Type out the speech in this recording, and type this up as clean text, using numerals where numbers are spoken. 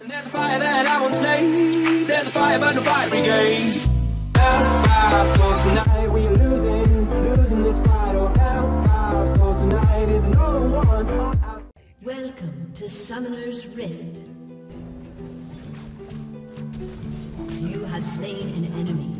There's a fire that I won't slay. There's a fire but no fire brigade. So tonight we are losing this fight. Oh, our soul tonight is no one. Welcome to Summoner's Rift. You have slain an enemy.